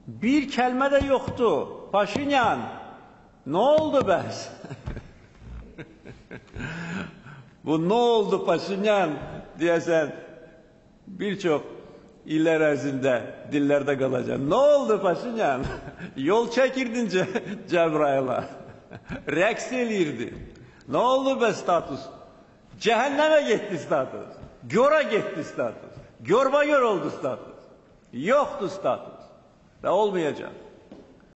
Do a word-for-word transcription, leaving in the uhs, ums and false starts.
Bir kelime de yoktu. Paşinyan, ne oldu be? Bu ne oldu Paşinyan diyesen birçok iller ərzində dillerde kalacak. Ne oldu Paşinyan? Yol çekirdin Ce Cebrail'a. Rəqs eləyirdi. Ne oldu be status? Cehenneme gitti status. Göra gitti status. Görba gör oldu status. Yoktu status. Ve olmayacak.